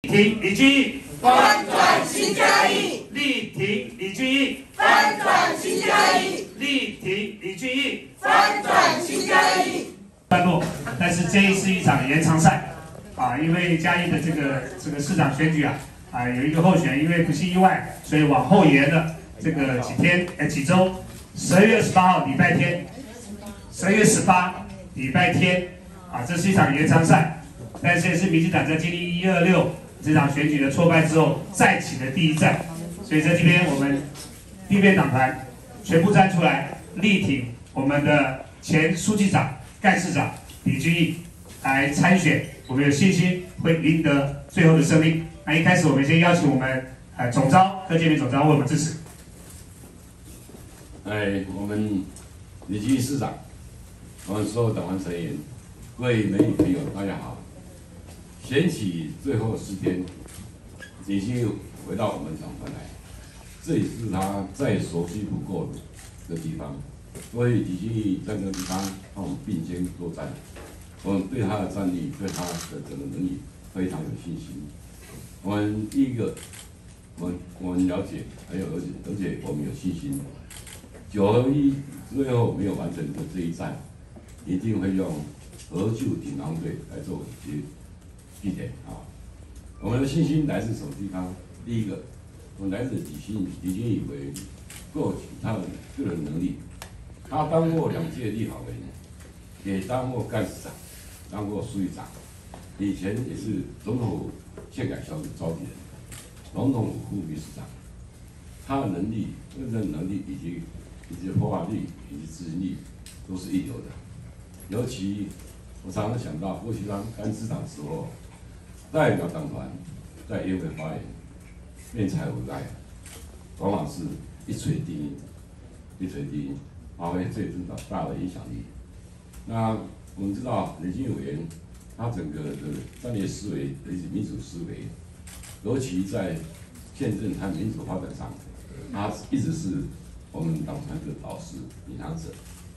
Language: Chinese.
挺李俊毅， 翻转新嘉义， 力挺李俊毅， 翻转新嘉义， 力挺李俊毅， 翻转新嘉义。 段落，但是这是一场延长赛啊，因为嘉义的这个市长选举啊，有一个候选人因为不幸意外，所以往后延了这个几周，12月28号礼拜天，12月18礼拜天啊，这是一场延长赛，但是也是民进党在经历126这场选举的挫败之后再起的第一战，所以在这边我们地面党团全部站出来力挺我们的前书记长。干事长李俊毅来参选，我们有信心会赢得最后的胜利。那一开始，我们先邀请我们总召柯建铭总召为我们支持。 我们李俊毅市长，我们所有党团成员，各位媒体朋友，大家好。选举最后4天，李俊毅回到我们党团来，这也是他再熟悉不过的地方。所以李俊毅在这个地方和我们并肩作战，我们对他的战力、对他的整个能力非常有信心。我们第一个，我们了解，而且我们有信心，9合1最后没有完成的这一战，一定会用合救挺狼队来做据点啊。我们的信心来自什么地方？第一个，我们来自李俊毅委员过去他的个人能力。他当过2届立法委员，也当过干事长，当过书记长，以前也是总统府宪改小组召集人，总统府副秘书长。他的能力、认证能力以及破坏力以及执行力都是一流的。尤其我常常想到过去当干事长的时候，代表党团在议会发言，辩才无碍，往往是一锤定音，一锤定音。发挥最大的影响力。那我们知道李俊毅委员，他整个的战略思维以及民主思维，尤其在宪政和民主发展上，他一直是我们党团的导师、领航者。